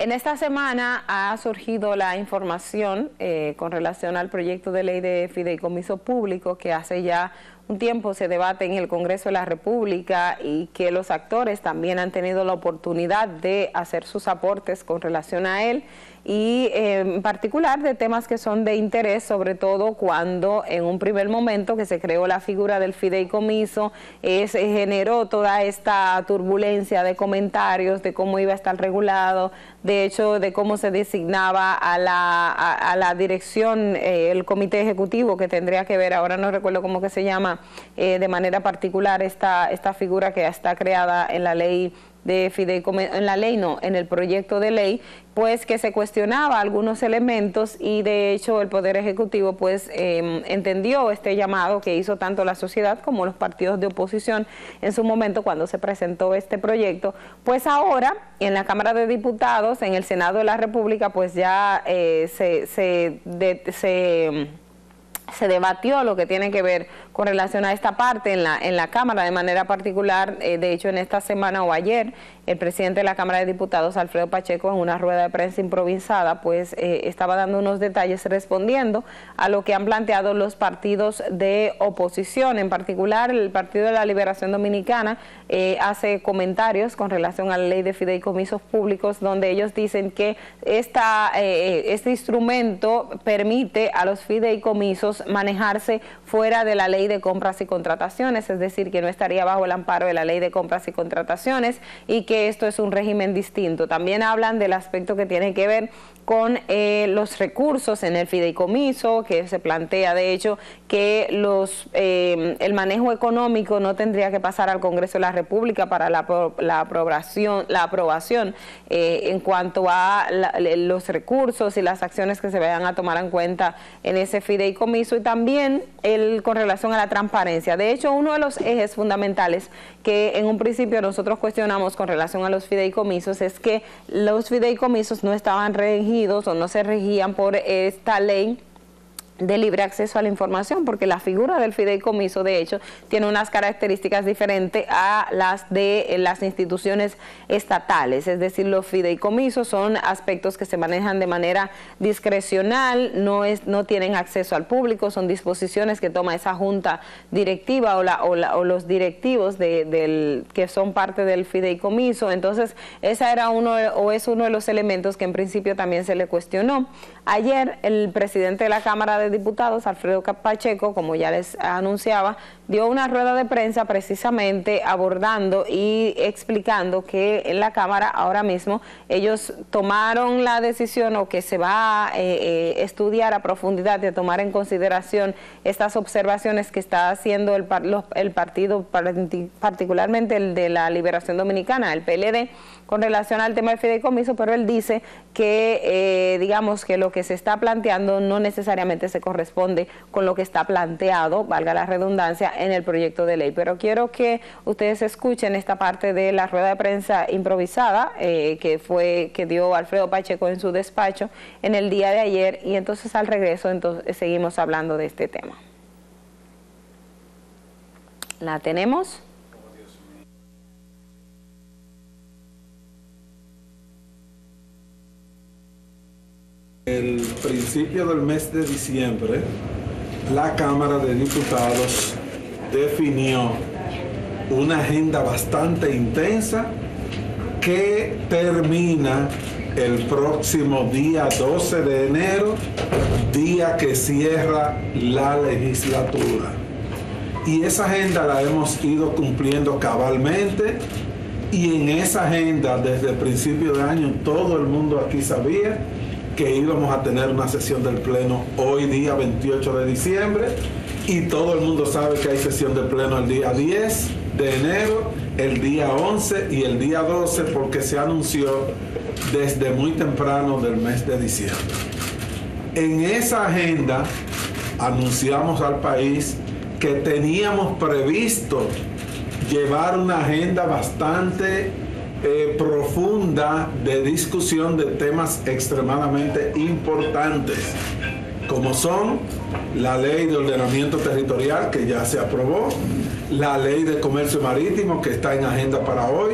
En esta semana ha surgido la información con relación al proyecto de ley de fideicomiso público que hace ya un tiempo se debate en el Congreso de la República y que los actores también han tenido la oportunidad de hacer sus aportes con relación a él y en particular de temas que son de interés, sobre todo cuando en un primer momento que se creó la figura del fideicomiso, se generó toda esta turbulencia de comentarios de cómo iba a estar regulado, de hecho de cómo se designaba a la dirección, el comité ejecutivo que tendría que ver, ahora no recuerdo cómo que se llama, de manera particular esta figura que está creada en la ley de fideicomiso, en el proyecto de ley, pues que se cuestionaba algunos elementos y de hecho el Poder Ejecutivo pues entendió este llamado que hizo tanto la sociedad como los partidos de oposición en su momento cuando se presentó este proyecto. Pues ahora en la Cámara de Diputados, en el Senado de la República, pues ya se debatió lo que tiene que ver con relación a esta parte en la Cámara de manera particular. De hecho, en esta semana o ayer, el presidente de la Cámara de Diputados, Alfredo Pacheco, en una rueda de prensa improvisada, pues estaba dando unos detalles respondiendo a lo que han planteado los partidos de oposición. En particular, el Partido de la Liberación Dominicana hace comentarios con relación a la ley de fideicomisos públicos, donde ellos dicen que este instrumento permite a los fideicomisos manejarse fuera de la ley de compras y contrataciones, es decir, que no estaría bajo el amparo de la ley de compras y contrataciones y que esto es un régimen distinto. También hablan del aspecto que tiene que ver con los recursos en el fideicomiso, que se plantea de hecho que el manejo económico no tendría que pasar al Congreso de la República para la aprobación en cuanto a los recursos y las acciones que se vayan a tomar en cuenta en ese fideicomiso, y también con relación a la transparencia. De hecho, uno de los ejes fundamentales que en un principio nosotros cuestionamos con relación a los fideicomisos es que los fideicomisos no estaban regidos o no se regían por esta ley de libre acceso a la información, porque la figura del fideicomiso de hecho tiene unas características diferentes a las de las instituciones estatales, es decir, los fideicomisos son aspectos que se manejan de manera discrecional, no tienen acceso al público, son disposiciones que toma esa junta directiva o los directivos que son parte del fideicomiso. Entonces esa era es uno de los elementos que en principio también se le cuestionó. Ayer el presidente de la Cámara de Diputados, Alfredo Pacheco, como ya les anunciaba, dio una rueda de prensa precisamente abordando y explicando que en la Cámara ahora mismo ellos tomaron la decisión, o que se va a estudiar a profundidad, de tomar en consideración estas observaciones que está haciendo el partido, particularmente el de la Liberación Dominicana, el PLD, con relación al tema del fideicomiso, pero él dice que digamos que lo que se está planteando no necesariamente se corresponde con lo que está planteado, valga la redundancia, en el proyecto de ley. Pero quiero que ustedes escuchen esta parte de la rueda de prensa improvisada que dio Alfredo Pacheco en su despacho en el día de ayer, y entonces al regreso seguimos hablando de este tema. ¿La tenemos? El principio del mes de diciembre, la Cámara de Diputados definió una agenda bastante intensa que termina el próximo día 12 de enero, día que cierra la legislatura. Y esa agenda la hemos ido cumpliendo cabalmente, y en esa agenda desde el principio de año todo el mundo aquí sabía que íbamos a tener una sesión del Pleno hoy día 28 de diciembre, y todo el mundo sabe que hay sesión del Pleno el día 10 de enero, el día 11 y el día 12, porque se anunció desde muy temprano del mes de diciembre. En esa agenda anunciamos al país que teníamos previsto llevar una agenda bastante profunda de discusión de temas extremadamente importantes, como son la ley de ordenamiento territorial, que ya se aprobó, la ley de comercio marítimo que está en agenda para hoy,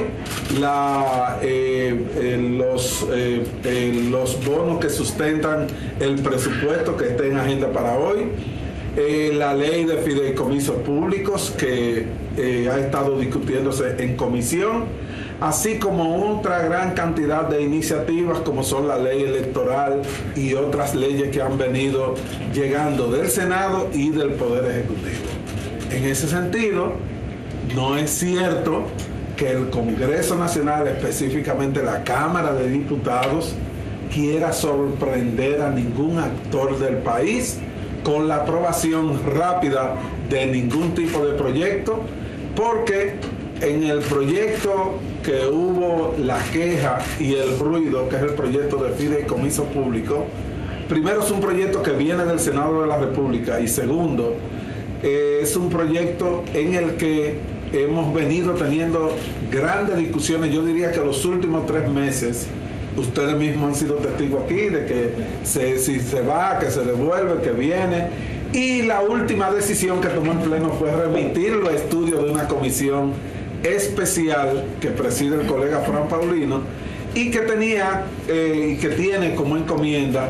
los bonos que sustentan el presupuesto que está en agenda para hoy, la ley de fideicomisos públicos que ha estado discutiéndose en comisión, así como otra gran cantidad de iniciativas como son la ley electoral y otras leyes que han venido llegando del Senado y del Poder Ejecutivo. En ese sentido, no es cierto que el Congreso Nacional, específicamente la Cámara de Diputados, quiera sorprender a ningún actor del país con la aprobación rápida de ningún tipo de proyecto, porque en el proyecto que hubo la queja y el ruido, que es el proyecto de fideicomiso público, primero es un proyecto que viene del Senado de la República y segundo, es un proyecto en el que hemos venido teniendo grandes discusiones. Yo diría que los últimos 3 meses, ustedes mismos han sido testigos aquí de que si se va, que se devuelve, que viene. Y la última decisión que tomó el Pleno fue remitirlo a estudio de una comisión especial que preside el colega Fran Paulino y que tiene como encomienda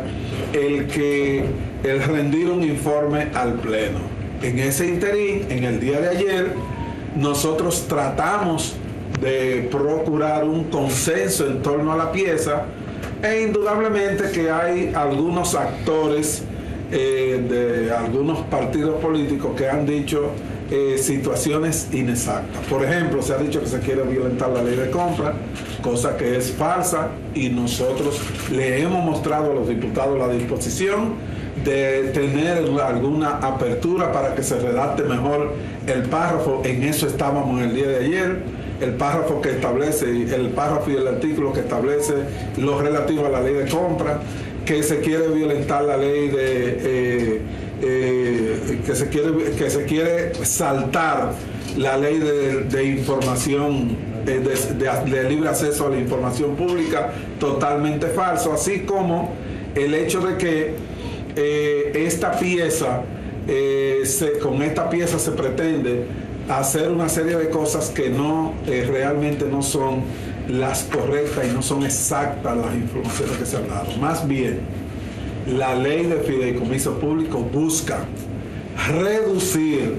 el rendir un informe al Pleno. En ese interín, en el día de ayer, nosotros tratamos de procurar un consenso en torno a la pieza e indudablemente que hay algunos actores de algunos partidos políticos que han dicho situaciones inexactas. Por ejemplo, se ha dicho que se quiere violentar la ley de compra, cosa que es falsa, y nosotros le hemos mostrado a los diputados la disposición de tener alguna apertura para que se redacte mejor el párrafo. En eso estábamos el día de ayer. El párrafo que establece, el párrafo y el artículo que establece lo relativo a la ley de compra, que se quiere violentar la ley que se quiere saltar la ley de información, de libre acceso a la información pública, totalmente falso, así como el hecho de que esta pieza, con esta pieza se pretende hacer una serie de cosas que realmente no son las correctas y no son exactas las informaciones que se han dado. Más bien, la ley de fideicomiso público busca reducir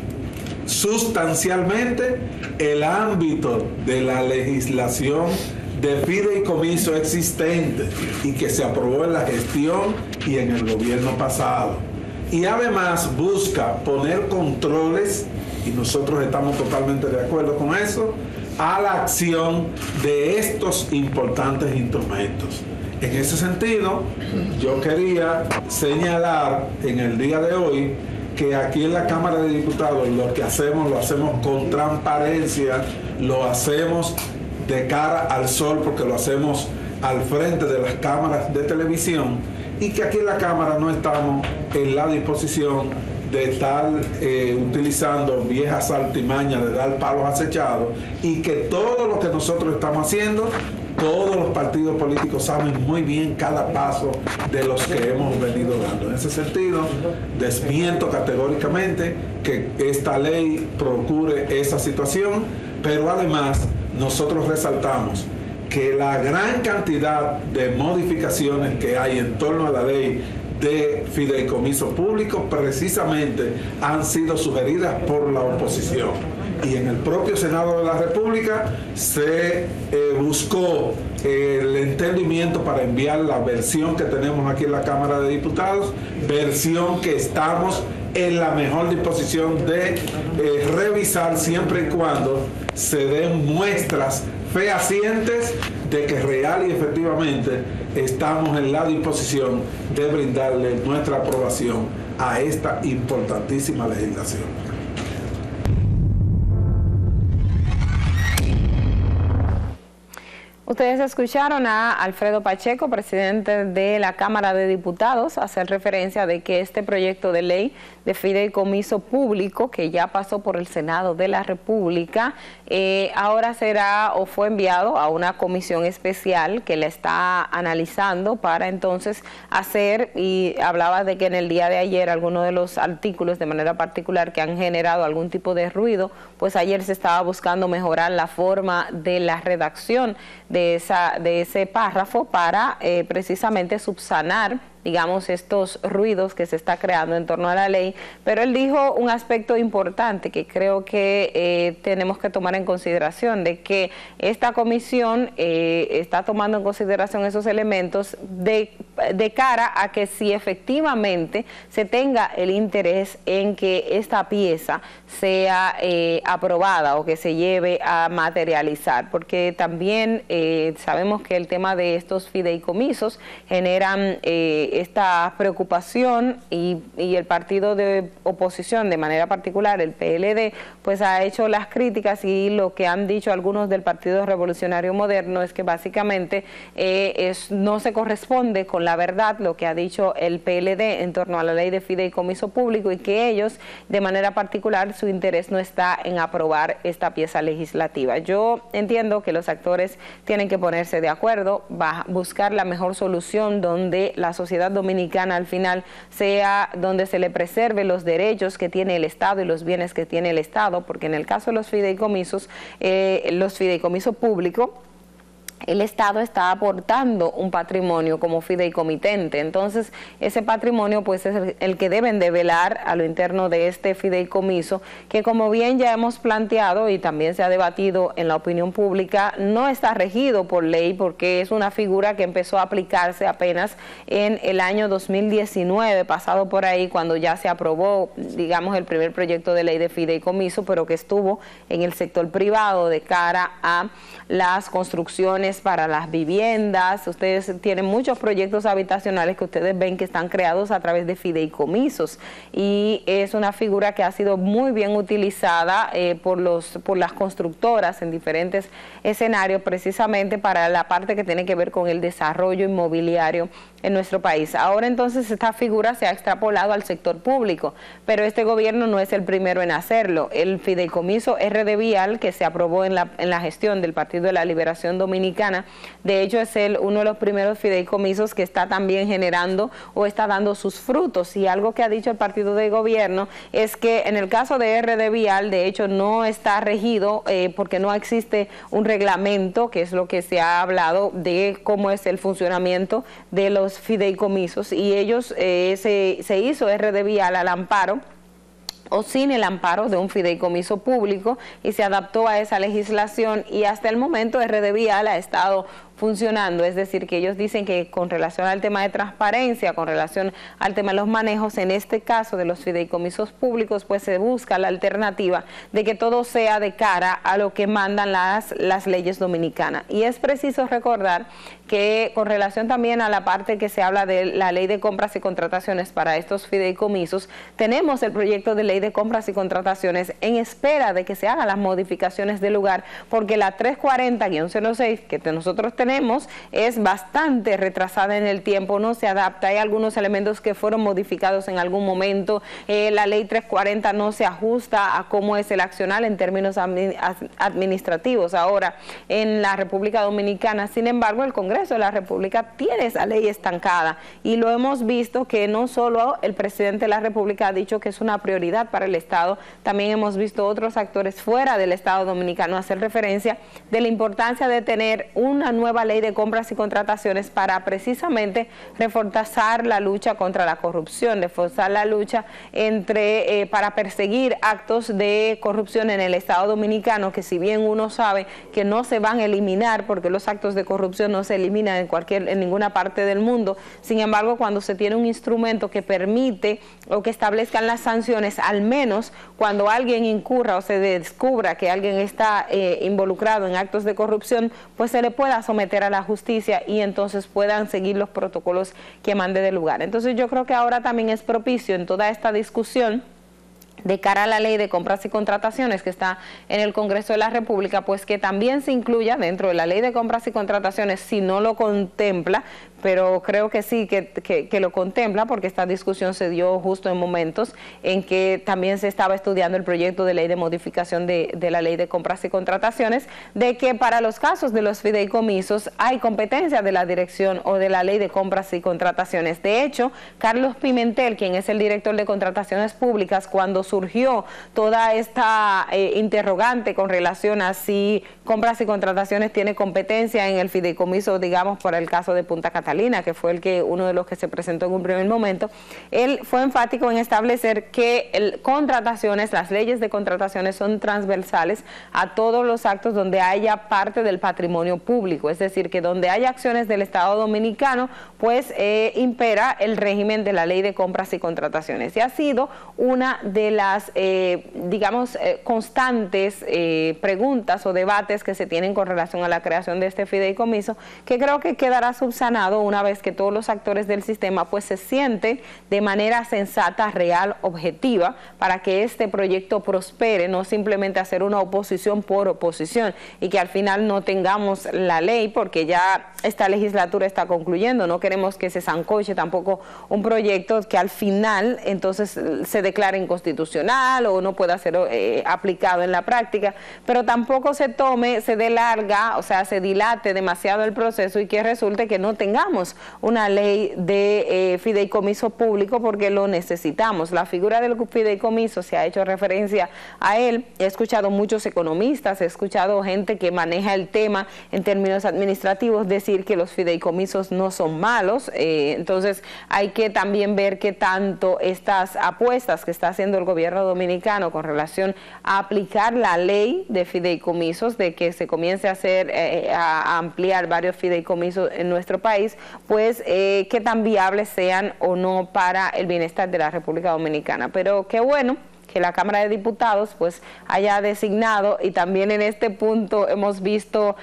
sustancialmente el ámbito de la legislación de fideicomiso existente y que se aprobó en la gestión y en el gobierno pasado. Y además busca poner controles, y nosotros estamos totalmente de acuerdo con eso, a la acción de estos importantes instrumentos. En ese sentido, yo quería señalar en el día de hoy que aquí en la Cámara de Diputados lo que hacemos, lo hacemos con transparencia, lo hacemos de cara al sol, porque lo hacemos al frente de las cámaras de televisión, y que aquí en la Cámara no estamos en la disposición de estar utilizando viejas artimañas de dar palos acechados, y que todo lo que nosotros estamos haciendo, todos los partidos políticos saben muy bien cada paso de los que hemos venido dando. En ese sentido, desmiento categóricamente que esta ley procure esa situación, pero además nosotros resaltamos que la gran cantidad de modificaciones que hay en torno a la ley de fideicomiso público precisamente han sido sugeridas por la oposición. Y en el propio Senado de la República se buscó el entendimiento para enviar la versión que tenemos aquí en la Cámara de Diputados, versión que estamos en la mejor disposición de revisar siempre y cuando se den muestras fehacientes de que real y efectivamente estamos en la disposición de brindarle nuestra aprobación a esta importantísima legislación. Ustedes escucharon a Alfredo Pacheco, presidente de la Cámara de Diputados, hacer referencia de que este proyecto de ley de fideicomiso público, que ya pasó por el Senado de la República, ahora será o fue enviado a una comisión especial que la está analizando para entonces hacer, y hablaba de que en el día de ayer algunos de los artículos de manera particular que han generado algún tipo de ruido, pues ayer se estaba buscando mejorar la forma de la redacción de ese párrafo para precisamente subsanar, digamos, estos ruidos que se está creando en torno a la ley. Pero él dijo un aspecto importante que creo que tenemos que tomar en consideración, de que esta comisión está tomando en consideración esos elementos de cara a que si efectivamente se tenga el interés en que esta pieza sea aprobada o que se lleve a materializar, porque también sabemos que el tema de estos fideicomisos generan esta preocupación, y el partido de oposición, de manera particular el PLD, pues ha hecho las críticas, y lo que han dicho algunos del Partido Revolucionario Moderno es que básicamente no se corresponde con la verdad lo que ha dicho el PLD en torno a la ley de fideicomiso público, y que ellos, de manera particular, su interés no está en aprobar esta pieza legislativa. Yo entiendo que los actores tienen que ponerse de acuerdo, buscar la mejor solución donde la sociedad dominicana al final sea donde se le preserve los derechos que tiene el Estado y los bienes que tiene el Estado, porque en el caso de los fideicomisos públicos, el Estado está aportando un patrimonio como fideicomitente. Entonces, ese patrimonio pues es el que deben de velar a lo interno de este fideicomiso, que como bien ya hemos planteado y también se ha debatido en la opinión pública, no está regido por ley, porque es una figura que empezó a aplicarse apenas en el año 2019, pasado por ahí, cuando ya se aprobó, digamos, el primer proyecto de ley de fideicomiso, pero que estuvo en el sector privado de cara a las construcciones para las viviendas. Ustedes tienen muchos proyectos habitacionales que ustedes ven que están creados a través de fideicomisos, y es una figura que ha sido muy bien utilizada por las constructoras en diferentes escenarios, precisamente para la parte que tiene que ver con el desarrollo inmobiliario en nuestro país. Ahora entonces esta figura se ha extrapolado al sector público, pero este gobierno no es el primero en hacerlo. El fideicomiso RD Vial, que se aprobó en la gestión del Partido de la Liberación Dominicana, de hecho es uno de los primeros fideicomisos que está también generando o está dando sus frutos. Y algo que ha dicho el partido de gobierno es que en el caso de RD Vial, de hecho no está regido porque no existe un reglamento, que es lo que se ha hablado de cómo es el funcionamiento de los fideicomisos, y ellos se hizo RD Vial al amparo o sin el amparo de un fideicomiso público, y se adaptó a esa legislación, y hasta el momento RD Vial ha estado funcionando. Es decir, que ellos dicen que con relación al tema de transparencia, con relación al tema de los manejos, en este caso de los fideicomisos públicos, pues se busca la alternativa de que todo sea de cara a lo que mandan las leyes dominicanas. Y es preciso recordar que con relación también a la parte que se habla de la ley de compras y contrataciones para estos fideicomisos, tenemos el proyecto de ley de compras y contrataciones en espera de que se hagan las modificaciones del lugar, porque la 340-06 que nosotros tenemos es bastante retrasada en el tiempo, no se adapta, hay algunos elementos que fueron modificados en algún momento, la ley 340 no se ajusta a cómo es el accionar en términos administrativos ahora en la República Dominicana. Sin embargo, el Congreso de la República tiene esa ley estancada, y lo hemos visto que no solo el presidente de la República ha dicho que es una prioridad para el Estado, también hemos visto otros actores fuera del Estado dominicano hacer referencia de la importancia de tener una nueva ley de compras y contrataciones para precisamente reforzar la lucha contra la corrupción, reforzar la lucha para perseguir actos de corrupción en el Estado dominicano, que si bien uno sabe que no se van a eliminar, porque los actos de corrupción no se eliminan en ninguna parte del mundo, sin embargo, cuando se tiene un instrumento que permite o que establezcan las sanciones, al menos cuando alguien incurra o se descubra que alguien está involucrado en actos de corrupción, pues se le pueda someter a la justicia, y entonces puedan seguir los protocolos que mande del lugar. Entonces yo creo que ahora también es propicio en toda esta discusión de cara a la ley de compras y contrataciones que está en el Congreso de la República, pues que también se incluya dentro de la ley de compras y contrataciones, si no lo contempla, pero creo que sí, que lo contempla, porque esta discusión se dio justo en momentos en que también se estaba estudiando el proyecto de ley de modificación de la ley de compras y contrataciones, de que para los casos de los fideicomisos hay competencia de la dirección o de la ley de compras y contrataciones. De hecho, Carlos Pimentel, quien es el director de contrataciones públicas, cuando surgió toda esta interrogante con relación a si compras y contrataciones tiene competencia en el fideicomiso, digamos, por el caso de Punta Catalina, que fue uno de los que se presentó en un primer momento, él fue enfático en establecer que las leyes de contrataciones son transversales a todos los actos donde haya parte del patrimonio público, es decir, que donde haya acciones del Estado Dominicano, pues impera el régimen de la ley de compras y contrataciones. Y ha sido una de las, constantes preguntas o debates que se tienen con relación a la creación de este fideicomiso, que creo que quedará subsanado una vez que todos los actores del sistema pues se sienten de manera sensata, real, objetiva, para que este proyecto prospere, no simplemente hacer una oposición por oposición y que al final no tengamos la ley, porque ya esta legislatura está concluyendo. No queremos que se sancoche tampoco un proyecto que al final entonces se declare inconstitucional o no pueda ser aplicado en la práctica, pero tampoco se dilate demasiado el proceso y que resulte que no tengamos una ley de fideicomiso público, porque lo necesitamos. La figura del fideicomiso, se ha hecho referencia a él, he escuchado muchos economistas, he escuchado gente que maneja el tema en términos administrativos decir que los fideicomisos no son malos, entonces hay que también ver qué tanto estas apuestas que está haciendo el gobierno dominicano con relación a aplicar la ley de fideicomisos, de que se comience a a ampliar varios fideicomisos en nuestro país, pues qué tan viables sean o no para el bienestar de la República Dominicana. Pero qué bueno que la Cámara de Diputados pues haya designado, y también en este punto hemos visto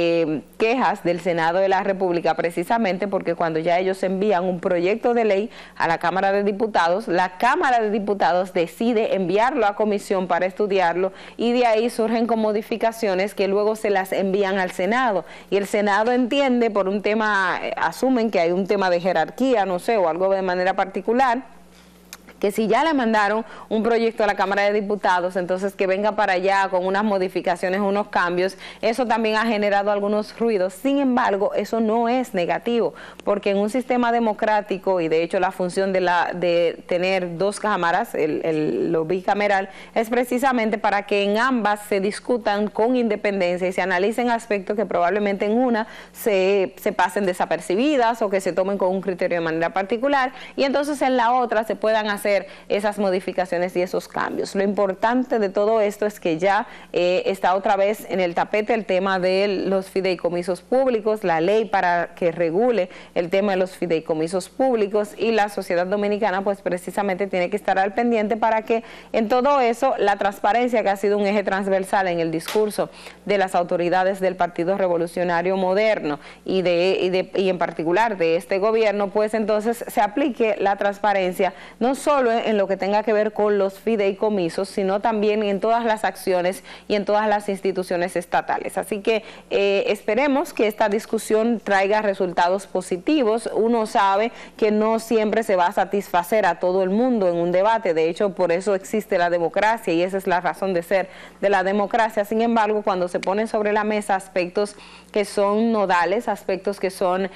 quejas del Senado de la República, precisamente porque cuando ya ellos envían un proyecto de ley a la Cámara de Diputados, la Cámara de Diputados decide enviarlo a comisión para estudiarlo, y de ahí surgen con modificaciones que luego se las envían al Senado, y el Senado entiende por un tema, asumen que hay un tema de jerarquía, no sé, o algo de manera particular, que si ya le mandaron un proyecto a la Cámara de Diputados, entonces que venga para allá con unas modificaciones, unos cambios. Eso también ha generado algunos ruidos. Sin embargo, eso no es negativo, porque en un sistema democrático, y de hecho la función de tener dos cámaras, lo bicameral, es precisamente para que en ambas se discutan con independencia y se analicen aspectos que probablemente en una se pasen desapercibidas o que se tomen con un criterio de manera particular, y entonces en la otra se puedan hacer esas modificaciones y esos cambios. Lo importante de todo esto es que ya está otra vez en el tapete el tema de los fideicomisos públicos, la ley para que regule el tema de los fideicomisos públicos, y la sociedad dominicana pues precisamente tiene que estar al pendiente para que en todo eso la transparencia, que ha sido un eje transversal en el discurso de las autoridades del Partido Revolucionario Moderno y en particular de este gobierno, pues entonces se aplique la transparencia no solo en lo que tenga que ver con los fideicomisos, sino también en todas las acciones y en todas las instituciones estatales. Así que esperemos que esta discusión traiga resultados positivos. Uno sabe que no siempre se va a satisfacer a todo el mundo en un debate, de hecho por eso existe la democracia y esa es la razón de ser de la democracia. Sin embargo, cuando se ponen sobre la mesa aspectos que son nodales, aspectos que son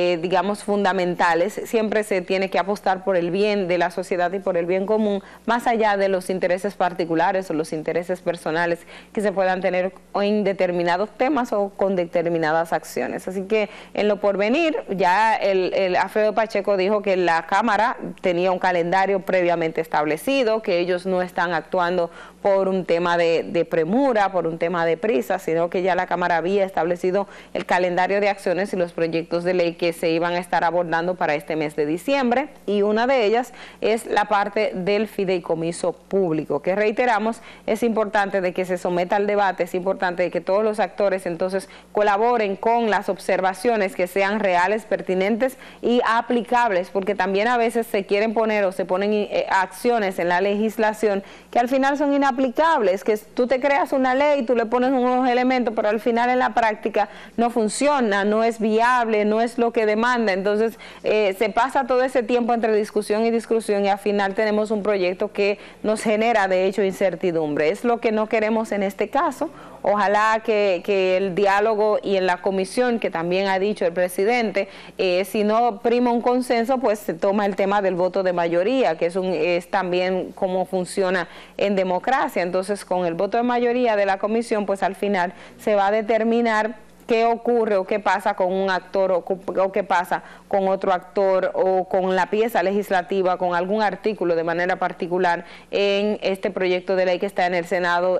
fundamentales, siempre se tiene que apostar por el bien de la sociedad y por el bien común, más allá de los intereses particulares o los intereses personales que se puedan tener en determinados temas o con determinadas acciones. Así que en lo porvenir, ya el Alfredo Pacheco dijo que la Cámara tenía un calendario previamente establecido, que ellos no están actuando por un tema de premura, por un tema de prisa, sino que ya la Cámara había establecido el calendario de acciones y los proyectos de ley que se iban a estar abordando para este mes de diciembre, y una de ellas es la parte del fideicomiso público, que reiteramos, es importante de que se someta al debate, es importante de que todos los actores entonces colaboren con las observaciones que sean reales, pertinentes y aplicables, porque también a veces se quieren poner o se ponen acciones en la legislación que al final son inaplicables, que tú te creas una ley, tú le pones unos elementos, pero al final en la práctica no funciona, no es viable, no es lo que demanda. Entonces se pasa todo ese tiempo entre discusión y discusión y al final tenemos un proyecto que nos genera de hecho incertidumbre. Es lo que no queremos en este caso. Ojalá que el diálogo y en la comisión, que también ha dicho el presidente, si no prima un consenso, pues se toma el tema del voto de mayoría, que es también cómo funciona en democracia. Entonces, con el voto de mayoría de la comisión, pues al final se va a determinar qué ocurre o qué pasa con un actor o qué pasa con otro actor o con la pieza legislativa, con algún artículo de manera particular en este proyecto de ley que está en el Senado,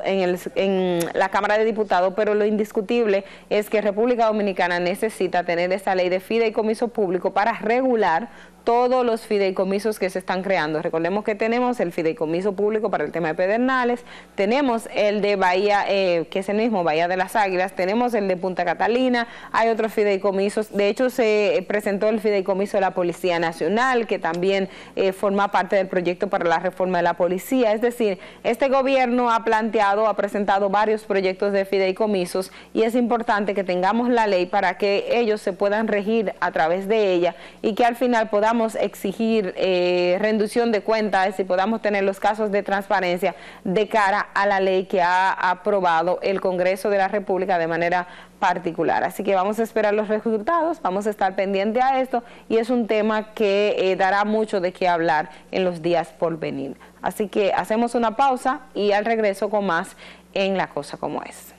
en la Cámara de Diputados, pero lo indiscutible es que República Dominicana necesita tener esa ley de fideicomiso público para regular todos los fideicomisos que se están creando. Recordemos que tenemos el fideicomiso público para el tema de Pedernales, tenemos el de Bahía, que es el mismo, Bahía de las Águilas, tenemos el de Punta Catalina, hay otros fideicomisos, de hecho se presentó el fideicomiso de la Policía Nacional, que también forma parte del proyecto para la reforma de la policía. Es decir, este gobierno ha presentado varios proyectos de fideicomisos y es importante que tengamos la ley para que ellos se puedan regir a través de ella y que al final podamos exigir rendición de cuentas y podamos tener los casos de transparencia de cara a la ley que ha aprobado el Congreso de la República de manera particular. Así que vamos a esperar los resultados, vamos a estar pendientes a esto y es un tema que dará mucho de qué hablar en los días por venir. Así que hacemos una pausa y al regreso con más en La Cosa Como Es.